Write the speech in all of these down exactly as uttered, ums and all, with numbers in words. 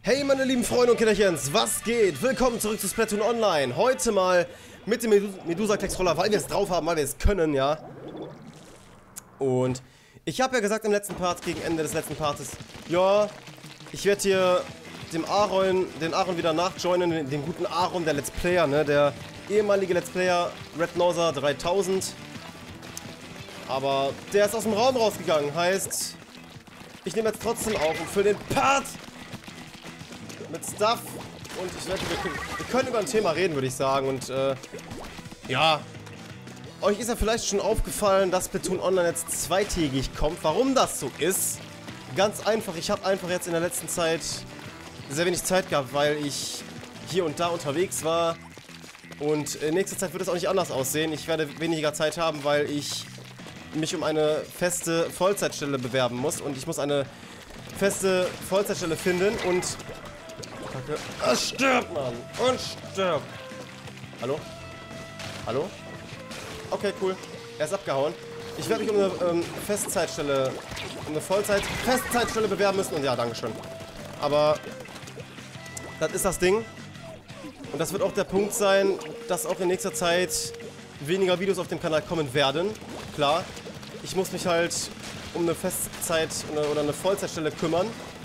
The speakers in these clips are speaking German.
Hey meine lieben Freunde und Kinderchens, was geht? Willkommen zurück zu Splatoon Online. Heute mal mit dem Medusa-Klecks-Roller, weil wir es drauf haben, weil wir es können, ja. Und ich habe ja gesagt im letzten Part, gegen Ende des letzten Partes, ja, ich werde hier dem Aaron, den Aaron wieder nachjoinen, den, den guten Aaron, der Let's Player, ne, der ehemalige Let's Player, Rednauser dreitausend. Aber der ist aus dem Raum rausgegangen, heißt, ich nehme jetzt trotzdem auf und für den Part mit Stuff und ich werde, wir, wir können über ein Thema reden, würde ich sagen. Und äh, ja, euch ist ja vielleicht schon aufgefallen, dass Splatoon Online jetzt zweitägig kommt. Warum das so ist? Ganz einfach, ich habe einfach jetzt in der letzten Zeit sehr wenig Zeit gehabt, weil ich hier und da unterwegs war. Und in nächster Zeit wird es auch nicht anders aussehen. Ich werde weniger Zeit haben, weil ich mich um eine feste Vollzeitstelle bewerben muss. Und ich muss eine feste Vollzeitstelle finden und... Kacke. Ah, stirb, Mann! Und stirb! Hallo? Hallo? Okay, cool. Er ist abgehauen. Ich werde mich um eine ähm, Festzeitstelle, um eine Vollzeit-Festzeitstelle bewerben müssen. Und ja, dankeschön. Aber das ist das Ding. Und das wird auch der Punkt sein, dass auch in nächster Zeit weniger Videos auf dem Kanal kommen werden. Klar. Ich muss mich halt um eine Festzeit- oder eine Vollzeitstelle kümmern,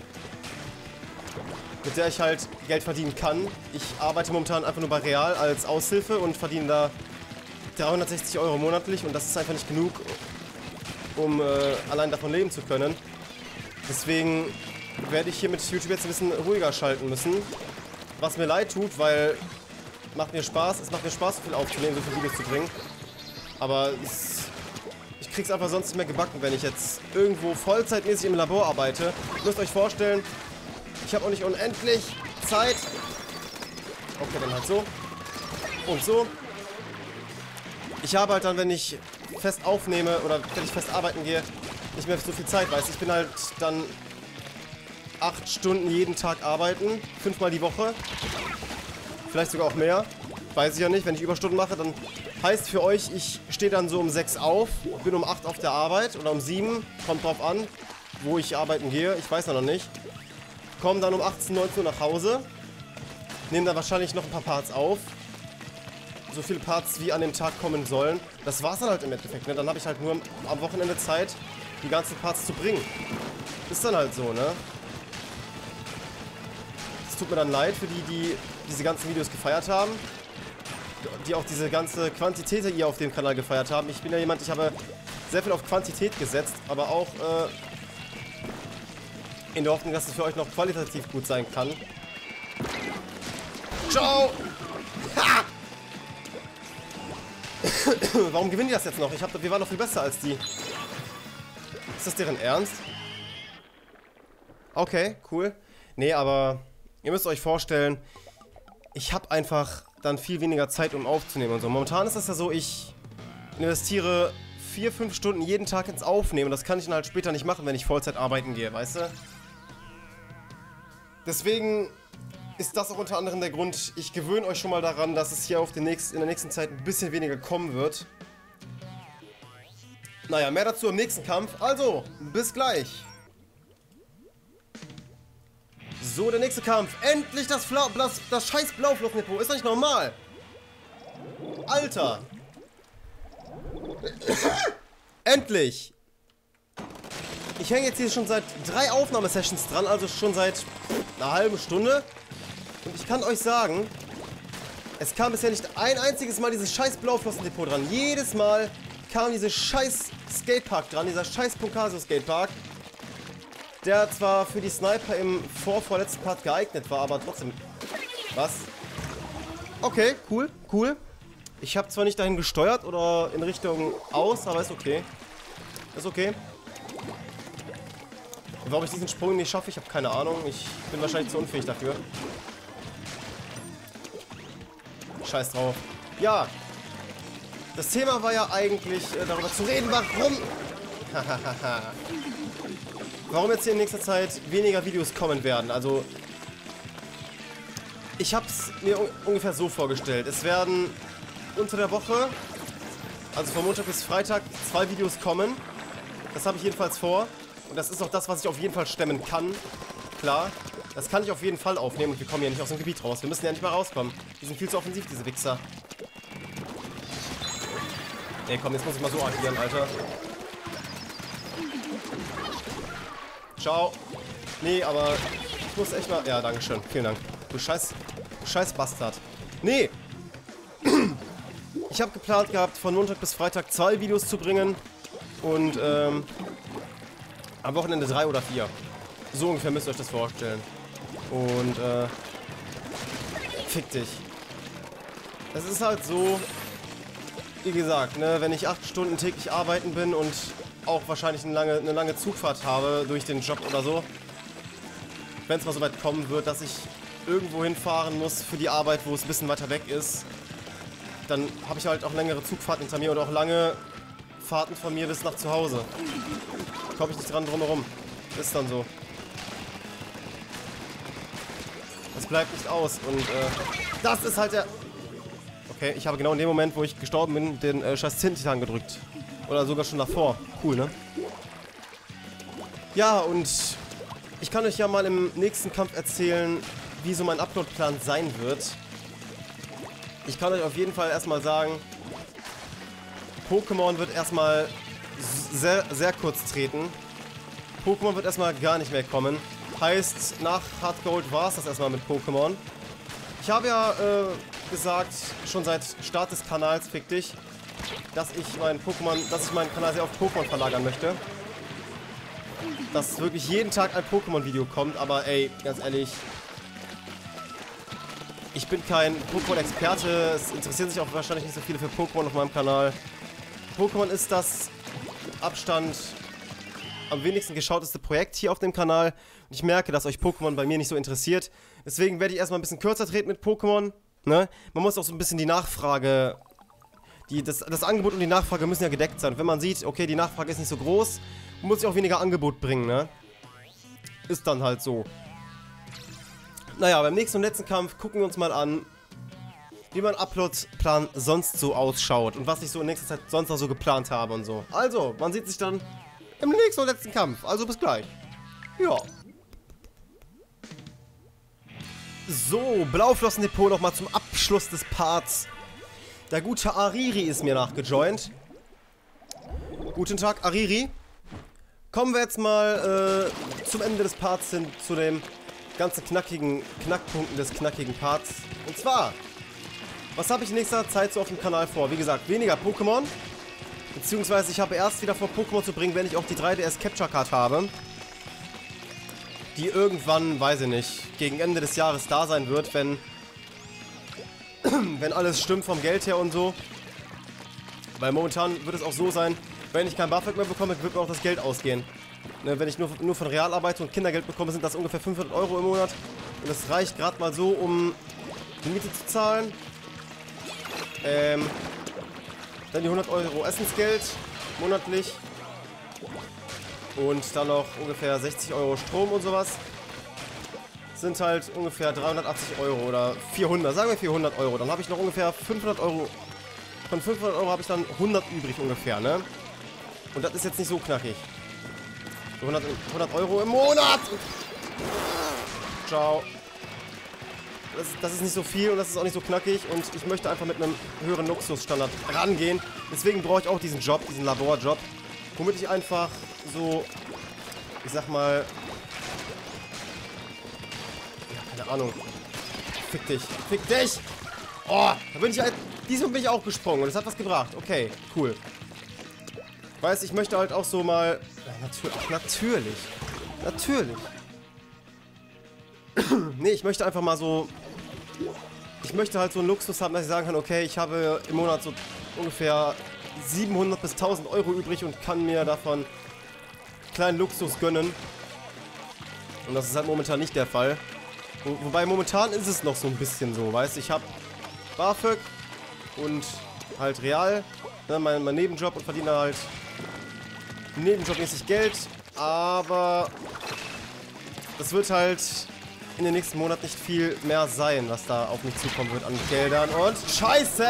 mit der ich halt Geld verdienen kann. Ich arbeite momentan einfach nur bei Real als Aushilfe und verdiene da dreihundertsechzig Euro monatlich und das ist einfach nicht genug, um äh, allein davon leben zu können. Deswegen werde ich hier mit YouTube jetzt ein bisschen ruhiger schalten müssen. Was mir leid tut, weil macht mir Spaß, es macht mir Spaß, so viel aufzunehmen, so viele Videos zu bringen. Aber es, ich krieg's einfach sonst nicht mehr gebacken, wenn ich jetzt irgendwo vollzeitmäßig im Labor arbeite. Ihr müsst euch vorstellen, ich habe auch nicht unendlich Zeit. Okay, dann halt so. Und so. Ich habe halt dann, wenn ich fest aufnehme oder wenn ich fest arbeiten gehe, nicht mehr so viel Zeit, weißt du. Ich bin halt dann acht Stunden jeden Tag arbeiten, fünfmal die Woche. Vielleicht sogar auch mehr. Weiß ich ja nicht. Wenn ich Überstunden mache, dann heißt für euch, ich stehe dann so um sechs auf, bin um acht auf der Arbeit oder um sieben, kommt drauf an, wo ich arbeiten gehe. Ich weiß noch nicht. Komme dann um achtzehn, neunzehn Uhr nach Hause, nehme dann wahrscheinlich noch ein paar Parts auf. So viele Parts, wie an dem Tag kommen sollen. Das war's dann halt im Endeffekt, ne? Dann habe ich halt nur am Wochenende Zeit, die ganzen Parts zu bringen. Ist dann halt so, ne? Es tut mir dann leid für die, die diese ganzen Videos gefeiert haben. Die auch diese ganze Quantität hier auf dem Kanal gefeiert haben. Ich bin ja jemand, ich habe sehr viel auf Quantität gesetzt, aber auch, äh, in der Hoffnung, dass es für euch noch qualitativ gut sein kann. Ciao! Ha! Warum gewinnen die das jetzt noch? Ich hab, wir waren noch viel besser als die. Ist das deren Ernst? Okay, cool. Nee, aber ihr müsst euch vorstellen, ich habe einfach dann viel weniger Zeit, um aufzunehmen und so. Momentan ist das ja so, ich investiere vier, fünf Stunden jeden Tag ins Aufnehmen. Das kann ich dann halt später nicht machen, wenn ich Vollzeit arbeiten gehe, weißt du? Deswegen ist das auch unter anderem der Grund, ich gewöhne euch schon mal daran, dass es hier auf den nächsten, in der nächsten Zeit ein bisschen weniger kommen wird. Naja, mehr dazu im nächsten Kampf. Also, bis gleich. So, der nächste Kampf. Endlich das, Fla das, das scheiß Blaufluchtdepot. Ist doch nicht normal. Alter. Endlich. Ich hänge jetzt hier schon seit drei Aufnahmesessions dran, also schon seit einer halben Stunde. Und ich kann euch sagen, es kam bisher nicht ein einziges Mal dieses scheiß Blauflossendepot dran. Jedes Mal kam dieses scheiß Skatepark dran, dieser scheiß Punkasio Skatepark. Der zwar für die Sniper im vorvorletzten Part geeignet war, aber trotzdem... Was? Okay, cool, cool. Ich habe zwar nicht dahin gesteuert oder in Richtung aus, aber ist okay. Ist okay. Warum ich diesen Sprung nicht schaffe, ich habe keine Ahnung. Ich bin wahrscheinlich zu unfähig dafür. Scheiß drauf. Ja. Das Thema war ja eigentlich, äh, darüber zu reden, warum... warum jetzt hier in nächster Zeit weniger Videos kommen werden. Also, ich habe es mir un ungefähr so vorgestellt. Es werden unter der Woche, also von Montag bis Freitag, zwei Videos kommen. Das habe ich jedenfalls vor. Und das ist auch das, was ich auf jeden Fall stemmen kann. Klar. Das kann ich auf jeden Fall aufnehmen und wir kommen ja nicht aus dem Gebiet raus. Wir müssen ja nicht mal rauskommen. Die sind viel zu offensiv, diese Wichser. Ey, komm, jetzt muss ich mal so agieren, Alter. Ciao. Nee, aber ich muss echt mal... Ja, dankeschön. Vielen Dank. Du scheiß... Du scheiß Bastard. Nee. Ich habe geplant gehabt, von Montag bis Freitag zwei Videos zu bringen. Und, ähm... am Wochenende drei oder vier. So ungefähr müsst ihr euch das vorstellen. Und, äh... fick dich. Es ist halt so... Wie gesagt, ne, wenn ich acht Stunden täglich arbeiten bin und auch wahrscheinlich eine lange, eine lange Zugfahrt habe durch den Job oder so, wenn es mal so weit kommen wird, dass ich irgendwo hinfahren muss für die Arbeit, wo es ein bisschen weiter weg ist, dann habe ich halt auch längere Zugfahrten hinter mir oder auch lange Fahrten von mir bis nach zu Hause. Da komme ich nicht dran drumherum. Ist dann so. Das bleibt nicht aus und äh, das ist halt der... Okay, ich habe genau in dem Moment, wo ich gestorben bin, den äh, scheiß Zinn-Titan gedrückt. Oder sogar schon davor. Cool, ne? Ja, und ich kann euch ja mal im nächsten Kampf erzählen, wie so mein Upload-Plan sein wird. Ich kann euch auf jeden Fall erstmal sagen, Pokémon wird erstmal sehr, sehr kurz treten. Pokémon wird erstmal gar nicht mehr kommen. Heißt, nach Hard Gold war es das erstmal mit Pokémon. Ich habe ja äh, gesagt, schon seit Start des Kanals, fick dich, dass ich meinen Pokémon, dass ich meinen Kanal sehr auf Pokémon verlagern möchte. Dass wirklich jeden Tag ein Pokémon-Video kommt, aber ey, ganz ehrlich, ich bin kein Pokémon-Experte, es interessieren sich auch wahrscheinlich nicht so viele für Pokémon auf meinem Kanal. Pokémon ist das mit Abstand am wenigsten geschauteste Projekt hier auf dem Kanal. Und ich merke, dass euch Pokémon bei mir nicht so interessiert. Deswegen werde ich erstmal ein bisschen kürzer treten mit Pokémon. Ne? Man muss auch so ein bisschen die Nachfrage... Die, das, das Angebot und die Nachfrage müssen ja gedeckt sein. Und wenn man sieht, okay, die Nachfrage ist nicht so groß, muss ich auch weniger Angebot bringen, ne? Ist dann halt so. Naja, beim nächsten und letzten Kampf gucken wir uns mal an, wie mein Upload-Plan sonst so ausschaut. Und was ich so in nächster Zeit sonst noch so geplant habe und so. Also, man sieht sich dann im nächsten und letzten Kampf. Also bis gleich. Ja. So, Blauflossendepot nochmal zum Abschluss des Parts. Der gute Ariri ist mir nachgejoint. Guten Tag, Ariri. Kommen wir jetzt mal äh, zum Ende des Parts hin, zu den ganzen knackigen Knackpunkten des knackigen Parts. Und zwar, was habe ich in nächster Zeit so auf dem Kanal vor? Wie gesagt, weniger Pokémon. Beziehungsweise ich habe erst wieder vor, Pokémon zu bringen, wenn ich auch die drei D S Capture Card habe. Die irgendwann, weiß ich nicht, gegen Ende des Jahres da sein wird, wenn, wenn alles stimmt vom Geld her und so. Weil momentan wird es auch so sein, wenn ich kein BAföG mehr bekomme, wird mir auch das Geld ausgehen. Ne, wenn ich nur, nur von Real arbeite und Kindergeld bekomme, sind das ungefähr fünfhundert Euro im Monat. Und das reicht gerade mal so, um die Miete zu zahlen. Ähm, dann die hundert Euro Essensgeld monatlich. Und dann noch ungefähr sechzig Euro Strom und sowas. Sind halt ungefähr dreihundertachtzig Euro oder vierhundert, sagen wir vierhundert Euro. Dann habe ich noch ungefähr fünfhundert Euro. Von fünfhundert Euro habe ich dann hundert übrig ungefähr, ne? Und das ist jetzt nicht so knackig. So hundert, hundert Euro im Monat! Ciao. Das, das ist nicht so viel und das ist auch nicht so knackig. Und ich möchte einfach mit einem höheren Luxusstandard rangehen. Deswegen brauche ich auch diesen Job, diesen Laborjob. Womit ich einfach so, ich sag mal, ja, keine Ahnung. Fick dich, fick dich! Oh, da bin ich halt, diesmal bin ich auch gesprungen und es hat was gebracht. Okay, cool. Weißt, ich möchte halt auch so mal, ja, natürlich, natürlich, natürlich. Nee, ich möchte einfach mal so, ich möchte halt so einen Luxus haben, dass ich sagen kann, okay, ich habe im Monat so ungefähr siebenhundert bis tausend Euro übrig und kann mir davon kleinen Luxus gönnen. Und das ist halt momentan nicht der Fall. Wo, wobei momentan ist es noch so ein bisschen so, weißt du, ich habe BAföG und halt Real, ne, mein, mein Nebenjob und verdiene halt nebenjobmäßig Geld, aber das wird halt in den nächsten Monaten nicht viel mehr sein, was da auf mich zukommen wird an Geldern und Scheiße!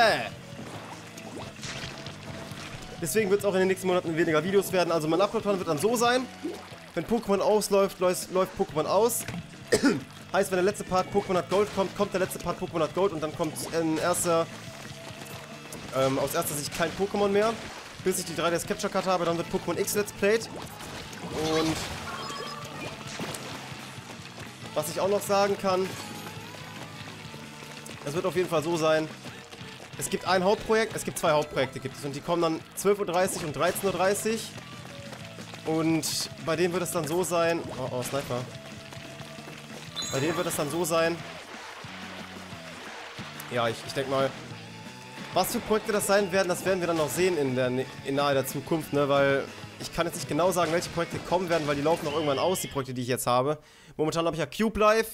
Deswegen wird es auch in den nächsten Monaten weniger Videos werden. Also mein Upload-Plan wird dann so sein, wenn Pokémon ausläuft, läuft, läuft Pokémon aus. Heißt, wenn der letzte Part Pokémon hat Gold kommt, kommt der letzte Part Pokémon hat Gold und dann kommt in erster, ähm, aus erster Sicht kein Pokémon mehr. Bis ich die drei D S Capture Card habe, dann wird Pokémon X Let's Played. Und was ich auch noch sagen kann, es wird auf jeden Fall so sein, es gibt ein Hauptprojekt, es gibt zwei Hauptprojekte gibt es und die kommen dann zwölf Uhr dreißig und dreizehn Uhr dreißig. Und bei denen wird es dann so sein, oh, oh, Sniper. Bei denen wird es dann so sein, ja, ich, ich denke mal, was für Projekte das sein werden, das werden wir dann noch sehen in, der, in nahe der Zukunft, ne, weil ich kann jetzt nicht genau sagen, welche Projekte kommen werden, weil die laufen noch irgendwann aus, die Projekte, die ich jetzt habe. Momentan habe ich ja Cube Life,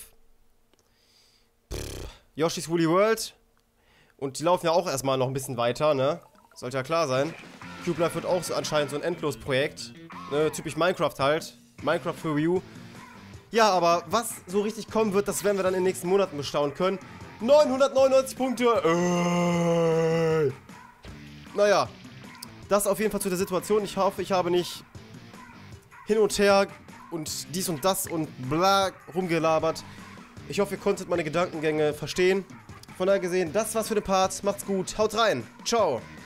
Pff, Yoshi's Woolly World und die laufen ja auch erstmal noch ein bisschen weiter, ne, sollte ja klar sein. Cube Life wird auch so anscheinend so ein Endlos-Projekt, ne, typisch Minecraft halt, Minecraft für Wii U. Ja, aber was so richtig kommen wird, das werden wir dann in den nächsten Monaten bestaunen können. neunhundertneunundneunzig Punkte! Äh. Naja, das auf jeden Fall zu der Situation. Ich hoffe, ich habe nicht hin und her und dies und das und bla rumgelabert. Ich hoffe, ihr konntet meine Gedankengänge verstehen. Von daher gesehen, das war's für den Part. Macht's gut, haut rein. Ciao.